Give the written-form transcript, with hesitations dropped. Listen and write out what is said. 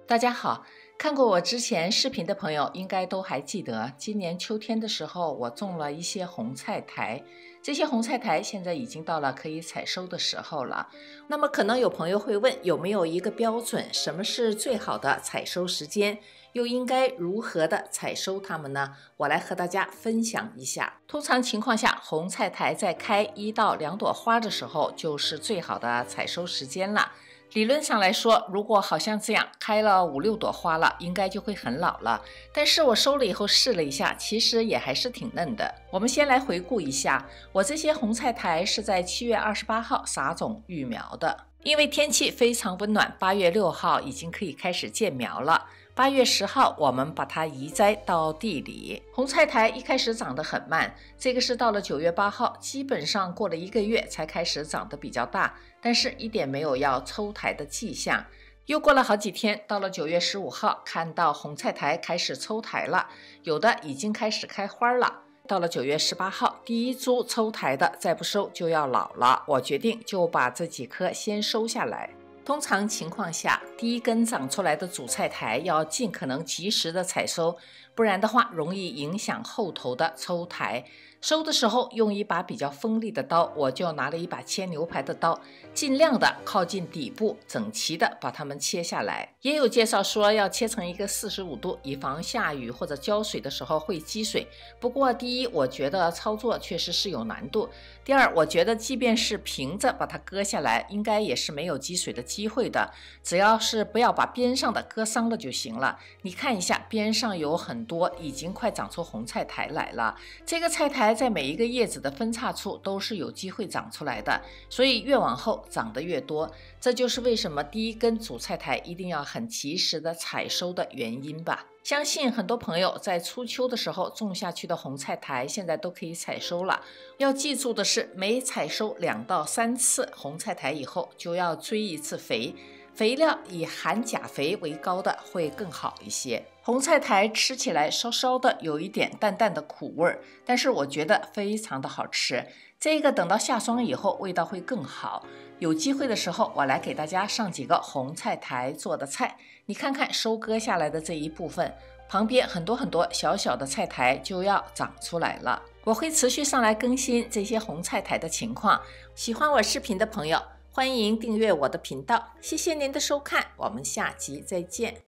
大家好，看过我之前视频的朋友应该都还记得，今年秋天的时候我种了一些红菜苔，这些红菜苔现在已经到了可以采收的时候了。那么可能有朋友会问，有没有一个标准，什么是最好的采收时间，又应该如何的采收它们呢？我来和大家分享一下。通常情况下，红菜苔在开1到2朵花的时候就是最好的采收时间了。理论上来说，如果好像这样开了5、6朵花了，应该就会很老了。但是我收了以后试了一下，其实也还是挺嫩的。我们先来回顾一下，我这些红菜苔是在7月28号撒种育苗的。因为天气非常温暖，8月6号已经可以开始见苗了。8月10号我们把它移栽到地里。红菜苔一开始长得很慢，这个是到了9月8号，基本上过了1个月才开始长得比较大，但是一点没有要抽苔的迹象。又过了好几天，到了9月15号，看到红菜苔开始抽苔了，有的已经开始开花了。到了9月18号，第一株抽苔的再不收就要老了，我决定就把这几棵先收下来。通常情况下，第一根长出来的主菜苔要尽可能及时的采收，不然的话容易影响后头的抽苔。收的时候用一把比较锋利的刀，我就拿了一把切牛排的刀，尽量的靠近底部，整齐的把它们切下来。也有介绍说要切成一个45度，以防下雨或者浇水的时候会积水。不过第一，我觉得操作确实是有难度；第二，我觉得即便是平着把它割下来，应该也是没有积水的机会的，只要是不要把边上的割伤了就行了。你看一下，边上有很多已经快长出红菜苔来了，这个菜苔在每一个叶子的分叉处都是有机会长出来的，所以越往后长得越多。这就是为什么第一根主菜苔一定要很及时的采收的原因吧。相信很多朋友在初秋的时候种下去的红菜苔现在都可以采收了。要记住的是，每采收2到3次红菜苔以后就要追一次肥，肥料以含钾肥为高的会更好一些。红菜苔吃起来稍稍的有一点淡淡的苦味儿，但是我觉得非常的好吃。这个等到下霜以后味道会更好。有机会的时候我来给大家上几个红菜苔做的菜，你看看收割下来的这一部分，旁边很多小小的菜苔就要长出来了。我会持续上来更新这些红菜苔的情况。喜欢我视频的朋友，欢迎订阅我的频道。谢谢您的收看，我们下集再见。